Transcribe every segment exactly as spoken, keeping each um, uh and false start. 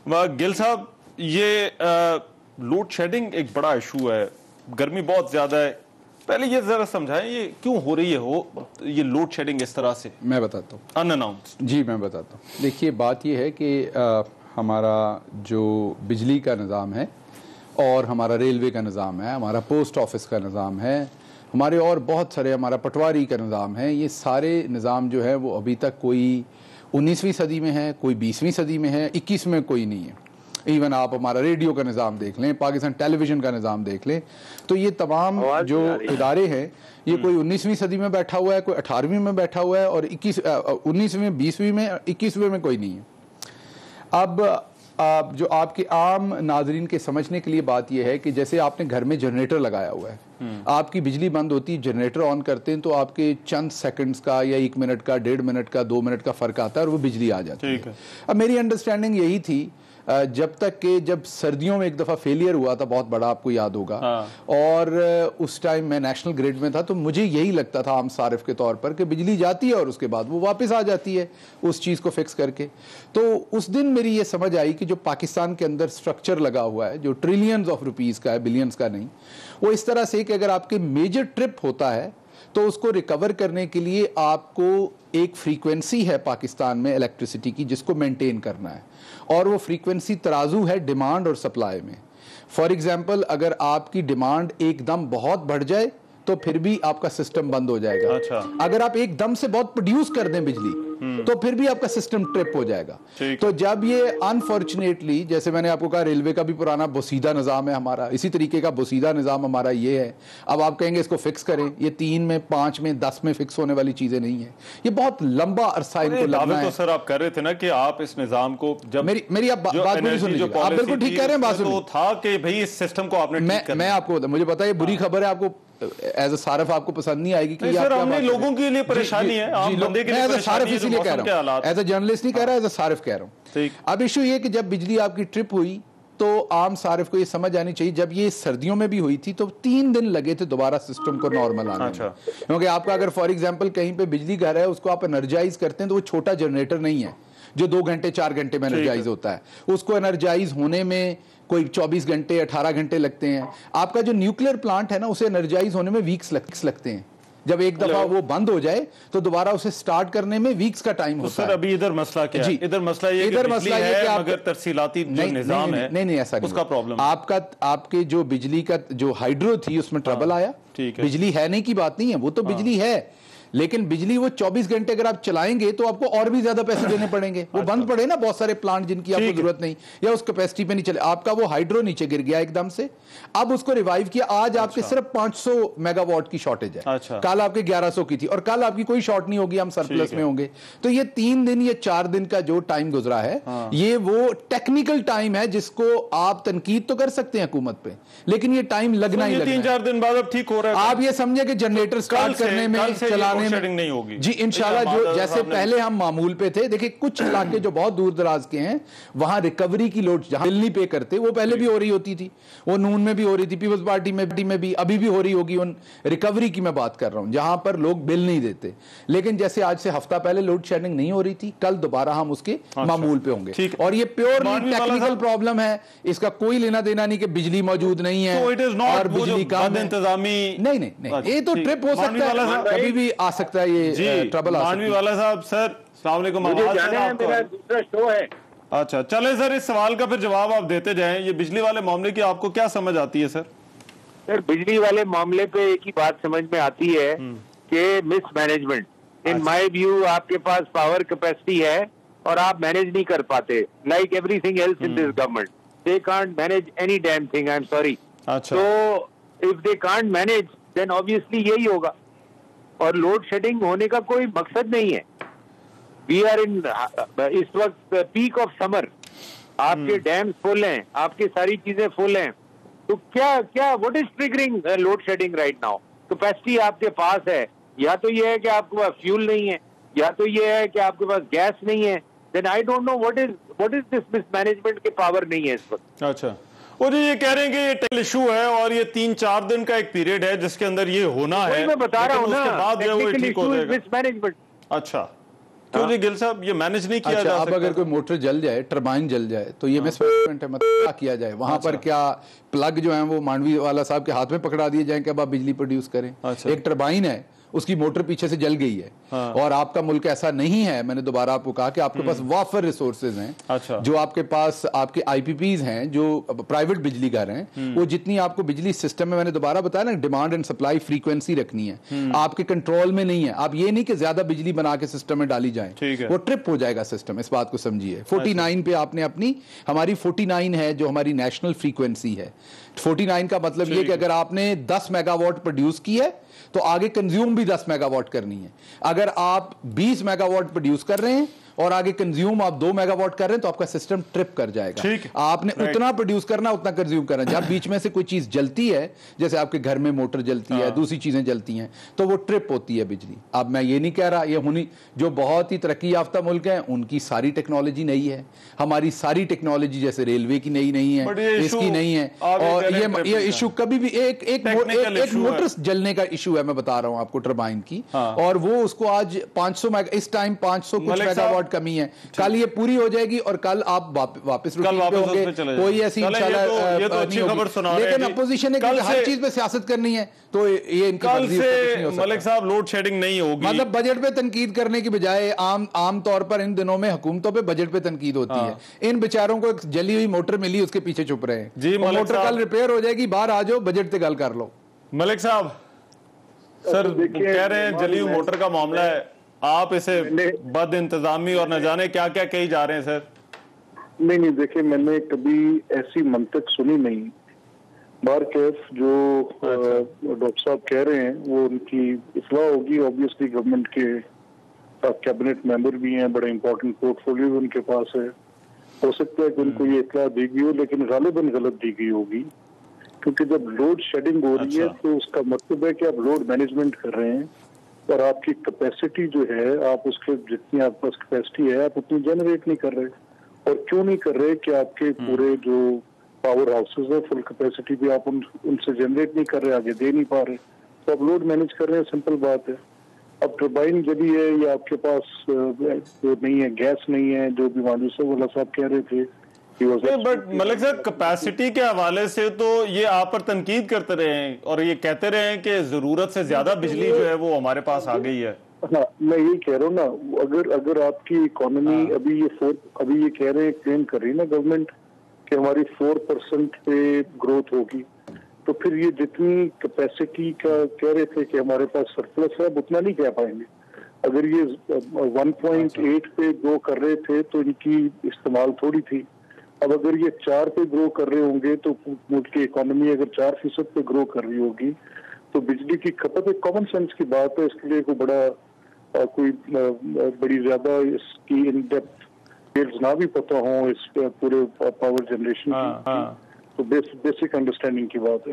گل صاحب یہ load shedding ایک بڑا ایشو ہے, گرمی بہت زیادہ ہے, پہلے یہ ذرا سمجھائیں یہ کیوں ہو رہی ہے ہو یہ لوڈ شیڈنگ اس طرح سے؟ میں بتاتا ہوں ان اناؤنسڈ. جی میں بتاتا ہوں. دیکھیے بات یہ ہے کہ ہمارا جو بجلی کا نظام ہے اور ہمارا ریلوے کا نظام ہے, ہمارا پوسٹ آفس کا نظام ہے, ہمارے اور بہت سارے ہمارا پٹواری کا نظام ہے, یہ سارے نظام جو ہے وہ ابھی تک کوئی انیسویں صدی میں ہے, کوئی بیسویں صدی میں ہے, اکیس میں کوئی نہیں ہے. ایون آپ ہمارا ریڈیو کا نظام دیکھ لیں, پاکستان ٹیلی ویژن کا نظام دیکھ لیں, تو یہ تمام جو ادارے ہیں یہ کوئی انیسویں صدی میں بیٹھا ہوا ہے, کوئی اٹھارہویں میں بیٹھا ہوا ہے, اور اکیس انیسویں بیسویں میں اکیسویں میں کوئی نہیں ہے. اب آپ جو آپ کے عام ناظرین کے سمجھنے کے لیے بات یہ ہے کہ جیسے آپ نے گھر میں جنریٹر لگایا ہوا ہے, آپ کی بجلی بند ہوتی ہے, جنریٹر آن کرتے ہیں تو آپ کے چند سیکنڈز کا یا ایک منٹ کا, ڈیڑھ منٹ کا, دو منٹ کا فرق آتا ہے اور وہ بجلی آ جاتی ہے. اب میری انڈرسٹینڈنگ یہی تھی جب تک کہ جب سردیوں میں ایک دفعہ فیلئر ہوا تھا بہت بڑا, آپ کو یاد ہوگا, اور اس ٹائم میں نیشنل گریڈ میں تھا, تو مجھے یہی لگتا تھا عام صارف کے طور پر کہ بجلی جاتی ہے اور اس کے بعد وہ واپس آ جاتی ہے اس چیز کو فکس کر کے. تو اس دن میری یہ سمجھ آئی کہ جو پاکستان کے اندر سٹرکچر لگا ہوا ہے جو ٹریلینز آف روپیز کا ہے, بلینز کا نہیں, وہ اس طرح سے کہ اگر آپ کے میجر ٹرپ ہوتا ہے تو اس کو ریکور کرنے کے لیے آپ کو ایک فریکوینسی ہے پاکستان میں الیکٹریسٹی کی جس کو مینٹین کرنا ہے, اور وہ فریکوینسی ترازو ہے ڈیمانڈ اور سپلائی میں. فار ایگزامپل اگر آپ کی ڈیمانڈ ایک دم بہت بڑھ جائے تو پھر بھی آپ کا سسٹم بند ہو جائے گا. اگر آپ ایک دم سے بہت پروڈیوس کر دیں بجلی تو پھر بھی آپ کا سسٹم ٹرپ ہو جائے گا. تو جب یہ انفارچونیٹلی, جیسے میں نے آپ کو کہا ریلوے کا بھی پرانا بوسیدہ نظام ہے ہمارا, اسی طریقے کا بوسیدہ نظام ہمارا یہ ہے. اب آپ کہیں گے اس کو فکس کریں, یہ تین میں, پانچ میں, دس میں فکس ہونے والی چیزیں نہیں ہیں, یہ بہت لمبا عرصہ ان کو لگنا ہے. تو سر آپ کہہ رہے تھے نا کہ آپ اس نظام کو جب میری میری آپ بات پوری سن لیجیے, آپ بالکل ٹھیک کہہ رہے ہیں, بات سن تھا کہ بھئی اس سسٹم کو آپ نے ٹھیک کرنا. میں آپ کو مجھے پتا ہے بری خبر ہے, آپ کو ایز اے صارف آپ کو پسند نہیں آئے گی کہ سر ہم نے لوگوں کے لیے پریشانی ہے, عام بندے کے لیے صارف اسی لیے کہہ رہا ہوں, ایز اے جرنلسٹ نہیں کہہ رہا, ایز اے صارف کہہ رہا ہوں. اب ایشو یہ کہ جب بجلی آپ کی ٹرپ ہوئی تو عام صارف کو یہ سمجھ آنی چاہیے, جب یہ سردیوں میں بھی ہوئی تھی تو تین دن لگے تھے دوبارہ سسٹم کو نارمل آنے میں. کیونکہ آپ کا اگر فار ایگزامپل کہیں پہ بجلی گھر ہے, اس کو آپ انرجائز کرتے ہیں تو وہ چھوٹا جنریٹر نہیں ہے جو دو گھنٹے چار گھنٹے میں انرجائز ہوتا ہے, اس کو انرجائز ہونے میں کوئی چوبیس گھنٹے اٹھارہ گھنٹے لگتے ہیں. آپ کا جو نیوکلیر پلانٹ ہے نا, اسے انرجائز ہونے میں ویکس لگتے ہیں. جب ایک دفعہ وہ بند ہو جائے تو دوبارہ اسے سٹارٹ کرنے میں ویکس کا ٹائم ہوتا ہے. سر ابھی ادھر مسئلہ کیا ہے؟ ادھر مسئلہ یہ کہ بجلی ہے مگر ترسیلاتی جو نظام ہے نہیں نہیں ایسا نہیں, اس کا پرابلم آپ کا آپ کے جو بجلی کا جو ہائیڈرو تھی اس میں ٹربل آیا. بجلی ہے نہیں کی بات نہیں ہے, وہ تو بجلی ہے, لیکن بجلی وہ چوبیس گھنٹے اگر آپ چلائیں گے تو آپ کو اور بھی زیادہ پیسے دینے پڑیں گے. وہ بند پڑے نا بہت سارے پلانٹ جن کی آپ کو ضرورت نہیں یا اس کیپیسٹی پہ نہیں چلے, آپ کا وہ ہائیڈرو نیچے گر گیا ایک دم سے, اب اس کو ریوائیو کیا, آج آپ کے صرف پانچ سو میگا واٹ کی شارٹیج ہے, کل آپ کے گیارہ سو کی تھی, اور کل آپ کی کوئی شارٹ نہیں ہوگی, ہم سرپلس میں ہوں گے. تو یہ تین دن یا چار دن کا جو ٹائم گزرا ہے یہ وہ ٹیکنیکل ٹائم ہے جس کو آپ تنقید تو کر سکتے ہیں حکومت پہ, لیکن یہ ٹائم لگنا ہی لگنا ہے. تین چار دن بعد اب ٹھیک ہو رہا ہے, آپ یہ سمجھے کہ جنریٹر سٹارٹ کرنے میں, چلانے میں نہیں ہوگی. جی انشاءاللہ, جو جیسے پہلے ہم معمول پہ تھے. دیکھیں کچھ علاقے جو بہت دور دراز کے ہیں وہاں ریکوری کی لوڈ جہاں بل نہیں پے کرتے, وہ پہلے بھی ہو رہی ہوتی تھی, وہ نون میں بھی ہو رہی تھی, پیپلز پارٹی میں بھی, ابھی بھی ہو رہی ہوگی. ان ریکوری کی میں بات کر رہا ہوں جہاں پر لوگ بل نہیں دیتے. لیکن جیسے آج سے ہفتہ پہلے لوڈ شیڈنگ نہیں ہو رہی تھی, کل دوبارہ ہم اس کے معمول پہ ہوں گے. اور یہ پیورلی ٹیکنیکل پرابلم ہے, اس کا کوئی لینا دینا نہیں کہ بجلی موجود نہیں ہے اور بجلی کام ہے. نہیں نہیں, یہ تو ٹرپ ہو سکتا ہے, کبھی بھی آ سکتا ہے یہ ٹربل. مانوی والا صاحب, سر السلام علیکم. میرا دوسرا شو ہے. اچھا چلے سر, اس سوال کا پھر جواب آپ دیتے جائیں. یہ بجلی والے معاملے کی آپ کو کیا سمجھ آتی ہے سر؟ سر بجلی والے معاملے پہ ایک ہی بات سمجھ میں آتی ہے کہ مس مینجمنٹ. ان مائی ویو آپ کے پاس پاور کیپیسٹی ہے اور آپ مینج نہیں کر پاتے. Like everything else in this government, they can't manage any damn thing. I am sorry. تو if they can't manage then obviously یہی ہوگا. اور لوڈ شیڈنگ ہونے کا کوئی مقصد نہیں ہے. وی آر ان اس وقت پیک آف سمر, آپ کے ڈیم فل ہیں, آپ کی ساری چیزیں فل ہیں, تو کیا کیا what is triggering load shedding right now? Capacity آپ کے پاس ہے, یا تو یہ ہے کہ آپ کے پاس فیول نہیں ہے, یا تو یہ ہے کہ آپ کے پاس گیس نہیں ہے. Then I don't know what is what is this mismanagement کے پاور نہیں ہے اس وقت. اچھا, وہ جی یہ کہہ رہے ہیں کہ یہ ٹیکنیکل ایشو ہے اور یہ تین چار دن کا ایک پیریڈ ہے جس کے اندر یہ ہونا ہے. میں بتا رہا ہوں نا, technical issue is mismanagement. اچھا क्यों जी गिल साहब ये मैनेज नहीं किया अच्छा, जा अब सकता? अगर कोई मोटर जल जाए, टरबाइन जल जाए, तो ये मिसमैनेजमेंट है, मतलब क्या किया जाए वहां पर? क्या प्लग जो है वो मांडवी वाला साहब के हाथ में पकड़ा दिए जाए कि अब आप बिजली प्रोड्यूस करें? अच्छा। एक टरबाइन है, उसकी मोटर पीछे से जल गई है, हाँ। और आपका मुल्क ऐसा नहीं है, मैंने दोबारा आपको कहा कि आपके पास वाफर रिसोर्सेज हैं, अच्छा। जो आपके पास आपके आईपीपीज हैं, जो प्राइवेट बिजली घर हैं, वो जितनी आपको बिजली सिस्टम में, मैंने दोबारा बताया ना, डिमांड एंड सप्लाई फ्रीक्वेंसी रखनी है, आपके कंट्रोल में नहीं है। आप ये नहीं कि ज्यादा बिजली बना के सिस्टम में डाली जाए, ठीक है। वो ट्रिप हो जाएगा सिस्टम, इस बात को समझिए। उनचास पे आपने अपनी, हमारी उनचास है जो हमारी नेशनल फ्रीक्वेंसी है। उनचास का मतलब ये कि अगर आपने दस मेगावाट प्रोड्यूस की है तो आगे कंज्यूम भी दस मेगावाट करनी है। अगर आप बीस मेगावाट प्रोड्यूस कर रहे हैं और आगे कंज्यूम आप दो मेगावाट कर रहे हैं तो आपका सिस्टम ट्रिप कर जाएगा। ठीक है। आपने उतना प्रोड्यूस करना, उतना कंज्यूम करना। जब बीच में से कोई चीज जलती है, जैसे आपके घर में मोटर जलती है, दूसरी चीजें जलती हैं, तो वो ट्रिप होती है बिजली। अब मैं ये नहीं कह रहा, ये हुनी जो बहुत ही तरक्की याफ्ता मुल्क हैं उनकी सारी टेक्नोलॉजी नई है, हमारी सारी टेक्नोलॉजी जैसे रेलवे की नई नहीं है, इसकी नहीं है। और ये ये इशू कभी भी एक एक एक मोटर जलने का इशू है, मैं बता रहा हूं आपको, टरबाइन की, और वो उसको आज पांच सौ इस टाइम पांच सौ कुछ मेगावाट कमी है। कल ये पूरी हो जाएगी और कल आप वापस कल वापस होंगे, कोई ऐसी इंशाल्लाह ये तो अच्छी खबर सुना रहे हैं। लेकिन अपोजिशन ने हर चीज पे सियासत करनी है, तो ये इनकी कल से मलिक साहब लोड शेडिंग नहीं होगी। मतलब बजट पे तनकीद करने की बजाय आम आम तौर पर इन दिनों में हुकूमतों पे बजट पे तनकीद होती है। इन बेचारों को एक जली हुई मोटर मिली, उसके पीछे चुप रहे हैं। जी, मोटर कल रिपेयर हो जाएगी, बाहर आ जाओ, बजट पे गल कर लो। मलिक साहब सर कह रहे हैं जली हुई मोटर का मामला है, आप इसे बद इंतजामी और न जाने क्या क्या कही जा रहे हैं सर? नहीं नहीं, देखिए मैंने कभी ऐसी मंतक सुनी नहीं। बार कैफ जो डॉक्टर साहब कह रहे हैं वो उनकी इस्लाह होगी। ऑब्वियसली गवर्नमेंट के कैबिनेट मेंबर भी हैं, बड़ा इंपॉर्टेंट पोर्टफोलियो उनके पास है, हो सकता है कि उनको ये इत्तला दी गई हो, लेकिन गालिबन गलत दी गई होगी। क्योंकि जब लोड शेडिंग हो रही है तो उसका मतलब है कि आप लोड मैनेजमेंट कर रहे हैं और आपकी कैपेसिटी जो है, आप उसके जितनी आपके पास कैपेसिटी है आप उतनी जनरेट नहीं कर रहे। और क्यों नहीं कर रहे कि आपके पूरे जो पावर हाउसेज है फुल कैपेसिटी भी आप उन, उनसे जनरेट नहीं कर रहे, आगे दे नहीं पा रहे, तो आप लोड मैनेज कर रहे हैं, सिंपल बात है। अब टर्बाइन जली है या आपके पास जो नहीं है, गैस नहीं है, जो भी मानसून वाला साहब कह रहे थे। बट मलिक साहब कैपेसिटी के हवाले से तो ये आप पर तनकीद करते रहे हैं और ये कहते रहे हैं कि जरूरत से ज्यादा बिजली जो है वो हमारे पास आ गई है। हाँ, मैं यही कह रहा हूँ ना, अगर अगर आपकी इकोनॉमी हाँ। अभी ये फोर अभी ये कह रहे हैं, क्लेम कर रही है ना गवर्नमेंट कि हमारी फोर परसेंट पे ग्रोथ होगी, तो फिर ये जितनी कैपेसिटी का कह रहे थे कि हमारे पास सरप्लस है, अब उतना नहीं कह पाएंगे। अगर ये वन पॉइंट एट पे ग्रो कर रहे थे तो इनकी इस्तेमाल थोड़ी थी। अब अगर ये चार पे ग्रो कर रहे होंगे तो मुल्क की इकोनॉमी अगर चार फीसद पे ग्रो कर रही होगी तो बिजली की खपत एक कॉमन सेंस की बात है। इसके लिए कोई बड़ा आ, कोई आ, बड़ी ज्यादा इसकी इन डेप्थ डिटेल्स ना भी पता हो इस पूरे पावर जनरेशन की, तो बेस, बेसिक अंडरस्टैंडिंग की बात है।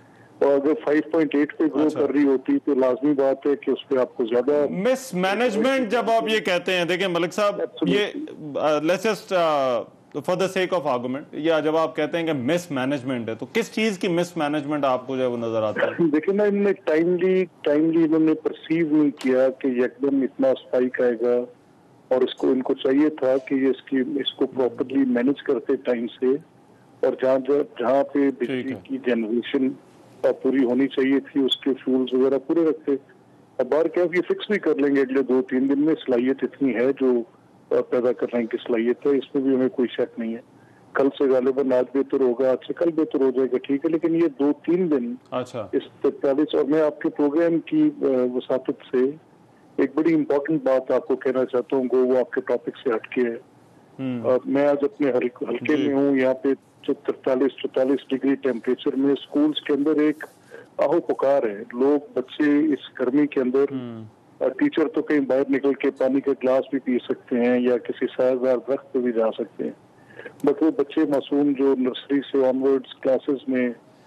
और अगर फाइव पॉइंट एट पे ग्रो कर रही होती तो लाजमी बात है कि उस पर आपको ज्यादा मिस मैनेजमेंट जब आप ये कहते हैं, देखिए मलिक साहब ये let's just for the sake of argument, या जब आप कहते हैं कि मिस मैनेजमेंट है, तो किस चीज की मिस मैनेजमेंट आपको जो है वो नजर आता है? देखिए ना, इन्होंने टाइमली टाइमली इन्होंने परसीव नहीं किया कि एकदम इतना स्पाइक आएगा, और इसको इनको चाहिए था कि ये इसकी इसको प्रॉपर्ली मैनेज करते टाइम से, और जहाँ जहाँ पे बिजली की जनरेशन पूरी होनी चाहिए थी उसके फ्यूल्स वगैरह पूरे रखते। अब बार क्या ये फिक्स भी कर लेंगे अगले दो तीन दिन में, सलाहियत इतनी है जो पैदा करने की सलाहियत है, इसमें भी हमें कोई शक नहीं है। कल से गालिबन आज बेहतर होगा, आज से कल बेहतर हो जाएगा, ठीक है, लेकिन ये दो तीन दिन अच्छा इस तैतालीस। और मैं आपके प्रोग्राम की वसातत से एक बड़ी इंपॉर्टेंट बात आपको कहना चाहता हूँ, वो आपके टॉपिक से हटके है। आ, मैं आज अपने हल्के में हूँ, यहाँ पे तैतालीस चौतालीस डिग्री टेम्परेचर में स्कूल्स के अंदर एक आहो पुकार है। लोग बच्चे इस गर्मी के अंदर, टीचर तो कहीं बाहर निकल के पानी का ग्लास भी पी सकते हैं या किसी सायादार दरख्त पे भी जा सकते हैं, बट वो बच्चे मासूम जो नर्सरी से ऑनवर्ड्स क्लासेस में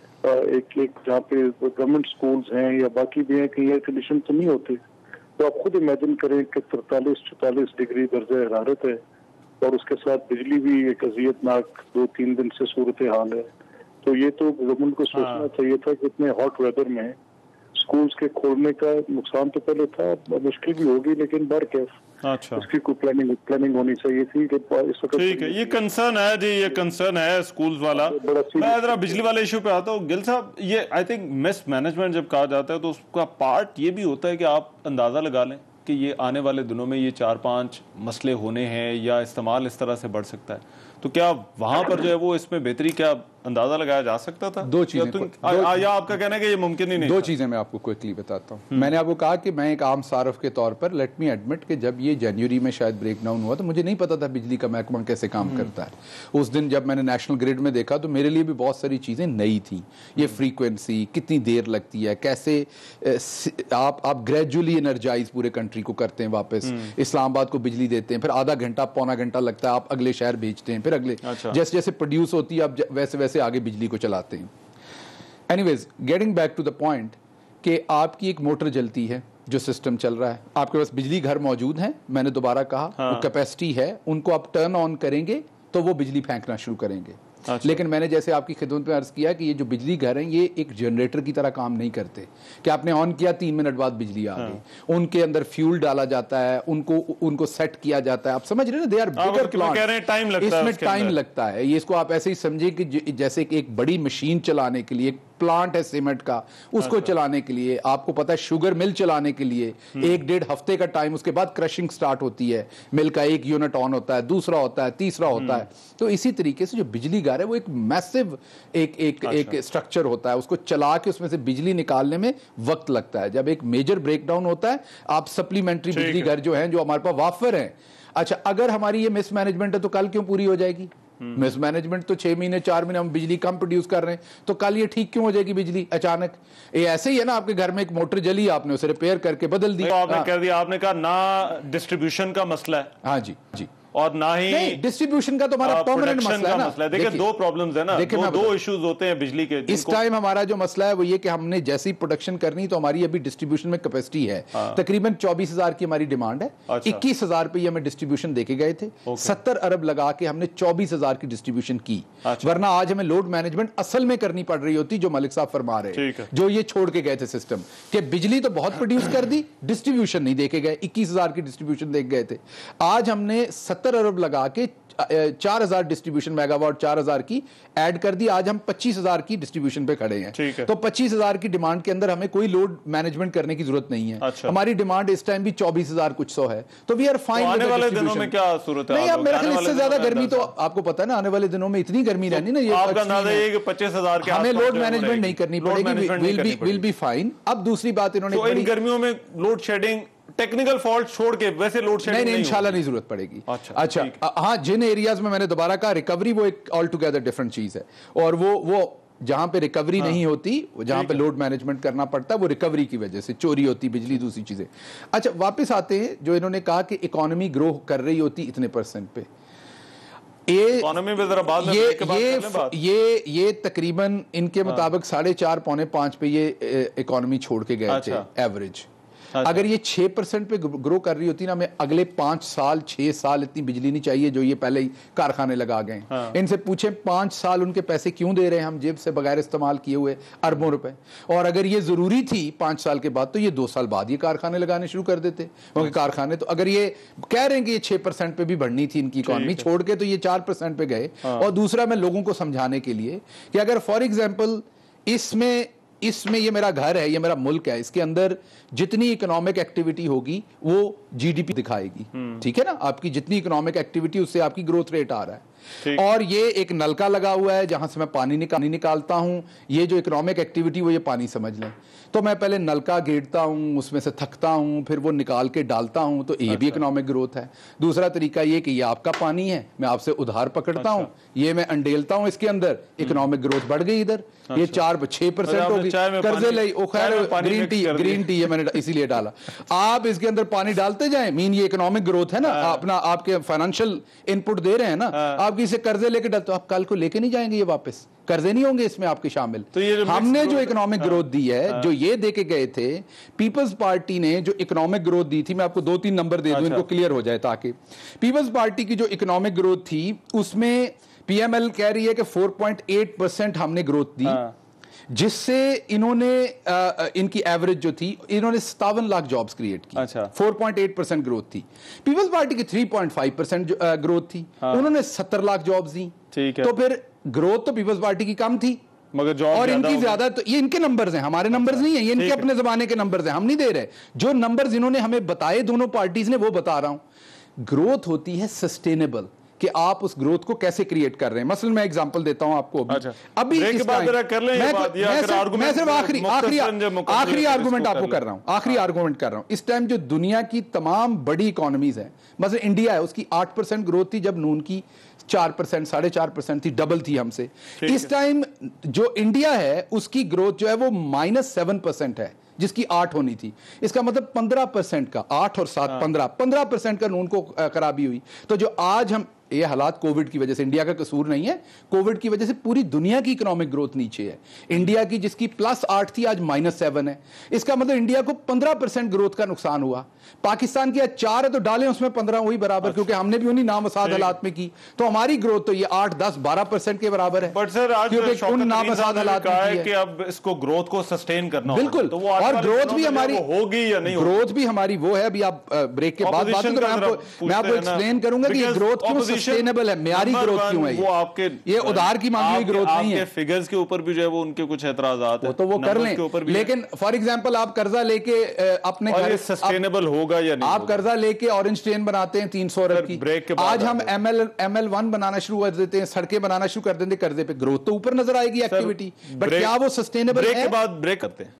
एक एक जहाँ पे गवर्नमेंट स्कूल्स हैं या बाकी भी हैं, कहीं एयर कंडीशन तो नहीं होते, तो आप खुद इमेजिन करें कि तैतालीस चौतालीस डिग्री दर्जा हरारत है और उसके साथ बिजली भी एक अजियतनाक दो तीन दिन से सूरत हाल है। तो ये तो गवर्नमेंट को सोचना चाहिए था कि इतने हॉट वेदर में स्कूल्स के खोलने का नुकसान तो पहले था, मुश्किल भी होगी, लेकिन बार कैफ اچھا उसकी कोई प्लानिंग प्लानिंग होनी चाहिए थी कि इस वक्त ٹھیک ہے, یہ کنسرن ہے جی, یہ کنسرن ہے اسکولز والا. میں ذرا بجلی والے ایشو پہ آتا ہوں. گل صاحب, یہ آئی تھنک مس مینجمنٹ جب کہا جاتا ہے تو اس کا پارٹ یہ بھی ہوتا ہے کہ آپ اندازہ لگا لیں کہ یہ آنے والے دنوں میں یہ چار پانچ مسئلے ہونے ہیں یا استعمال اس طرح سے بڑھ سکتا ہے, تو کیا وہاں پر جو ہے وہ اس میں بہتری کیا اندازہ لگایا جا سکتا تھا؟ دو چیزیں, یا آپ کا کہنا ہے کہ یہ ممکن ہی نہیں؟ دو چیزیں میں آپ کو کوئکلی بتاتا ہوں. میں نے آپ کو کہا کہ میں ایک عام صارف کے طور پر لیٹ می ایڈمٹ کہ جب یہ جنوری میں شاید بریک ڈاؤن ہوا تو مجھے نہیں پتا تھا بجلی کا محکمہ کیسے کام کرتا ہے. اس دن جب میں نے نیشنل گریڈ میں دیکھا تو میرے لیے بھی بہت ساری چیزیں نئی تھیں. یہ فریکوینسی کتنی دیر لگتی ہے, کیسے آپ آپ گریجولی انرجائز پورے کنٹری کو کرتے ہیں, واپس اسلام آباد کو بجلی دیتے ہیں, پھر آدھا گھنٹہ پونا گھنٹہ لگتا ہے, آپ اگلے شہر بھیجتے ہیں, پھر اگلے جیسے جیسے پروڈیوس ہوتی ہے آپ ویسے ویسے آگے بجلی کو چلاتے ہیں. Anyways getting back to the point کہ آپ کی ایک موٹر جلتی ہے, جو سسٹم چل رہا ہے, آپ کے پاس بجلی گھر موجود ہیں, میں نے دوبارہ کہا وہ کیپیسٹی ہے, ان کو آپ ٹرن آن کریں گے تو وہ بجلی پھینکنا شروع کریں گے. لیکن میں نے جیسے آپ کی خدمت میں عرض کیا کہ یہ جو بجلی گھر ہیں یہ ایک جنریٹر کی طرح کام نہیں کرتے کہ آپ نے آن کیا تین منٹ بعد بجلی آ گئی. ان کے اندر فیول ڈالا جاتا ہے, ان کو ان کو سیٹ کیا جاتا ہے. آپ سمجھ رہے ہیں نا, دے آر بگر پلانٹ, اس میں ٹائم لگتا ہے. یہ اس کو آپ ایسے ہی سمجھیں کہ جیسے کہ ایک بڑی مشین چلانے کے لیے پلانٹ ہے سیمنٹ کا, اس کو چلانے کے لیے آپ کو پتا ہے شوگر مل چلانے کے لیے ایک ڈیڑھ ہفتے کا ٹائم, اس کے بعد کرشنگ سٹارٹ ہوتی ہے, مل کا ایک یونٹ آن ہوتا ہے, دوسرا ہوتا ہے, تیسرا ہوتا ہے. تو اسی طریقے سے جو بجلی گھر ہے وہ ایک میسو ایک ایک ایک اسٹرکچر ہوتا ہے, اس کو چلا کے اس میں سے بجلی نکالنے میں وقت لگتا ہے. جب ایک میجر بریک ڈاؤن ہوتا ہے آپ سپلیمنٹری بجلی گھر جو ہیں جو ہمارے پاس وافر ہیں. اچھا اگر ہماری یہ مس مینجمنٹ ہے تو کل کیوں پوری ہو جائے گی؟ مس مینجمنٹ تو چھ مہینے چار مہینے ہم بجلی کم پروڈیوس کر رہے ہیں تو کل یہ ٹھیک کیوں ہو جائے گی بجلی اچانک؟ یہ ایسے ہی ہے نا, آپ کے گھر میں ایک موٹر جلی, آپ نے اسے ریپیئر کر کے بدل دی. آپ نے کہہ دیا, آپ نے کہا نہ ڈسٹریبیوشن کا مسئلہ ہے. ہاں جی جی, اور نہ ہی ڈسٹریبیوشن کا تو ہمارا پرماننٹ مسئلہ ہے نا. دیکھیں دو پرابلمز ہیں نا, دو ایشوز ہوتے ہیں بجلی کے. اس ٹائم ہمارا جو مسئلہ ہے وہ یہ کہ ہم نے جیسی پروڈکشن کرنی تو ہماری ابھی ڈسٹریبیوشن میں کیپیسٹی ہے تقریباً چوبیس ہزار کی ہماری ڈیمانڈ ہے. اکیس ہزار پہ یہ ہمیں ڈسٹریبیوشن دے کے گئے تھے, ستر ارب لگا کے ہم نے چوبیس ہزار کی ڈسٹریبیوشن کی. ورنہ آج ہمیں لوڈ مینجمنٹ اصل میں کرنی پڑ رہی ہوتی جو ملک صاحب فرما رہے, جو یہ چھوڑ کے گئے تھے سسٹم کہ بجلی تو بہت پروڈیوس کر دی, ڈسٹریبیوشن نہیں دے کے گئے, اکیس ہزار کی ڈسٹریبیوشن دے کے گئے تھے. آج ہم نے ستر ارب لگا کے چار ہزار ڈسٹریبیوشن میگا واٹ چار ہزار کی ایڈ کر دی. آج ہم پچیس ہزار کی ڈسٹریبیوشن پہ کھڑے ہیں. تو پچیس ہزار کی ڈیمانڈ کے اندر ہمیں کوئی لوڈ مینجمنٹ کرنے کی ضرورت نہیں ہے. ہماری ڈیمانڈ اس ٹائم بھی چوبیس ہزار کچھ سو ہے. تو وی آر فائن. آنے والے دنوں میں کیا صورت ہے؟ نہیں, اب میرے خیال اس سے زیادہ گرمی تو آپ کو پتا ہے نا, آنے والے دنوں میں اتنی گرمی رہنی نا, یہ آپ کا اندازہ یہ کہ پچیس ہزار کے ہمیں لوڈ مینجمنٹ نہیں کرنی پڑے گی, ول بی فائن. اب دوسری بات انہوں نے, ان گرمیوں میں لوڈ شیڈنگ ٹیکنیکل فالٹ چھوڑ کے ویسے لوڈ شیڈنگ نہیں انشاءاللہ نہیں ضرورت پڑے گی. اچھا ہاں, جن ایریاز میں میں نے دوبارہ کہا ریکوری وہ ایک آل ٹوگیدر ڈفرنٹ چیز ہے, اور وہ وہ جہاں پہ ریکوری نہیں ہوتی, جہاں پہ لوڈ مینجمنٹ کرنا پڑتا ہے, وہ ریکوری کی وجہ سے چوری ہوتی بجلی, دوسری چیزیں. اچھا واپس آتے ہیں جو انہوں نے کہا کہ اکانومی گرو کر رہی ہوتی اتنے پرسنٹ پہ. یہ تقریباً ان کے مطابق ساڑھے چار پونے پانچ پہ یہ اکانومی چھوڑ کے گئے تھے ایوریج. اگر یہ چھ پرسنٹ پہ گرو کر رہی ہوتی نا, ہمیں اگلے پانچ سال چھ سال اتنی بجلی نہیں چاہیے جو یہ پہلے ہی کارخانے لگا گئے. ان سے پوچھیں پانچ سال ان کے پیسے کیوں دے رہے ہیں ہم جیب سے بغیر استعمال کیے ہوئے اربوں روپے, اور اگر یہ ضروری تھی پانچ سال کے بعد تو یہ دو سال بعد یہ کارخانے لگانے شروع کر دیتے. کیونکہ کارخانے تو اگر یہ کہہ رہے ہیں کہ یہ چھ پرسنٹ پہ بھی بڑھنی تھی ان کی اکانومی, چھوڑ کے تو یہ چار پرسنٹ پہ گئے. اور دوسرا میں لوگوں کو سمجھانے کے لیے کہ اگر فار ایگزامپل اس میں اس میں یہ میرا گھر ہے, یہ میرا ملک ہے, اس کے اندر جتنی اکنامک ایکٹیویٹی ہوگی وہ جی ڈی پی دکھائے گی. ٹھیک ہے نا, آپ کی جتنی اکنامک ایکٹیویٹی اس سے آپ کی گروتھ ریٹ آ رہا ہے. اور یہ ایک نلکا لگا ہوا ہے جہاں سے میں پانی نکالتا ہوں, یہ جو اکنامک ایکٹیویٹی وہ یہ پانی سمجھ لیں. تو میں پہلے نلکا گیڑتا ہوں, اس میں سے تھکتا ہوں, پھر وہ نکال کے ڈالتا ہوں, تو یہ بھی اکنامک گروتھ ہے. دوسرا طریقہ یہ کہ یہ آپ کا پانی ہے, میں آپ سے ادھار پکڑتا ہوں, یہ میں انڈیلتا ہوں اس کے اندر, اکنامک گروتھ بڑھ گئی ادھر. یہ چار چھ پرسینٹ ہوگی, قرضے لے, گرین ٹی گرین ٹی یہ میں نے اسی لیے ڈالا. آپ اس کے اندر پانی ڈالتے جائیں, مین یہ اکنامک گروتھ ہے نا, اپنا آپ کے فائنینشیل ان پٹ دے رہے ہیں نا, آپ کسی قرضے لے کے ڈالتے, آپ کل کو لے کے نہیں جائیں گے یہ واپس, قرضے نہیں ہوں گے اس میں آپ کے شامل. ہم نے جو اکنامک گروتھ دی ہے, جو یہ دے کے گئے تھے پیپلز پارٹی نے جو اکنامک گروتھ دی تھی, میں آپ کو دو تین نمبر دے دوں ان کو کلیئر ہو جائے, تاکہ پیپلز پارٹی کی جو اکنامک گروتھ تھی اس میں پی ایم ایل کہہ رہی ہے کہ فور پوائنٹ ایٹ پرسینٹ ہم نے گروتھ دی. جس سے انہوں نے ان کی ایوریج جو تھی انہوں نے ستاون لاکھ جابز کریٹ کی, اچھا four point eight percent growth تھی. پیپلز پارٹی کی three point five percent growth تھی, انہوں نے ستر لاکھ جابز دی. ٹھیک ہے, تو پھر گروتھ تو پیپلز پارٹی کی کم تھی مگر جاب اور ان کی زیادہ. تو یہ ان کے نمبرز ہیں, ہمارے نمبرز نہیں ہیں, یہ ان کے اپنے زمانے کے نمبرز ہیں, ہم نہیں دے رہے. جو نمبرز انہوں نے ہمیں بتائے دونوں پارٹیز نے وہ بتا رہا ہوں. گروتھ ہوتی ہے سسٹینیبل, کہ آپ اس گروتھ کو کیسے کریٹ کر رہے ہیں. مثلا میں ایگزامپل دیتا ہوں آپ کو. ابھی میں صرف آخری آخری آخری آرگومنٹ آپ کو کر رہا ہوں آخری آرگومنٹ کر رہا ہوں اس ٹائم جو دنیا کی تمام بڑی اکانومیز ہیں, مثلا انڈیا ہے, اس کی آٹھ پرسینٹ گروتھ تھی جب نون کی چار پرسینٹ ساڑھے چار پرسینٹ تھی, ڈبل تھی ہم سے. اس ٹائم جو انڈیا ہے اس کی گروتھ جو ہے وہ مائنس سیون پرسینٹ ہے, جس کی آٹھ ہونی تھی. اس کا مطلب پندرہ پرسینٹ کا, آٹھ اور سات پندرہ پندرہ پرسینٹ کا نون کو خرابی ہوئی. تو جو آج ہم یہ حالات کووڈ کی وجہ سے, انڈیا کا قصور نہیں ہے, کووڈ کی وجہ سے پوری دنیا کی اکنامک گروتھ نیچے ہے. انڈیا کی جس کی پلس آٹھ تھی آج مائنس سیون ہے. اس کا مطلب انڈیا کو پندرہ پرسینٹ گروتھ کا نقصان ہوا. پاکستان کی آج چار ہے تو ڈالیں اس میں پندرہ وہی برابر, کیونکہ ہم نے بھی انہی نامساعد حالات میں کی. تو ہماری گروتھ تو یہ آٹھ دس بارہ پرسینٹ کے برابر ہے. بٹ سر آج ان نامساعد حالات ہے کہ اب اس کو گروتھ کو سسٹین کرنا بالکل, اور گروتھ بھی ہماری ہوگی یا نہیں, گروتھ بھی ہماری وہ ہے. ابھی آپ بریک کے بعد بات میں آپ کو ایکسپلین کروں گا کہ یہ گروتھ کیوں سسٹینیبل ہے, معیاری گروتھ کیوں ہے. وہ آپ کے یہ ادھار کی مانگی ہوئی گروتھ نہیں ہے. آپ کے فگرز کے اوپر بھی جو ہے وہ ان کے کچھ اعتراضات ہیں, تو وہ کر لیں. لیکن فار ایگزامپل آپ قرضہ لے کے اپنے گھر سسٹینیبل ہوگا یا نہیں, آپ قرضہ لے کے اورنج ٹرین بناتے ہیں تین سو ارب کی, آج ہم M L M L one بنانا شروع کر دیتے ہیں, سڑکیں بنانا شروع کر دیتے ہیں قرضے پہ, گروتھ تو اوپر نظر آئے گی ایکٹیویٹی, بٹ کیا وہ سسٹینیبل ہے؟ بریک کے بعد بریک کرتے ہیں.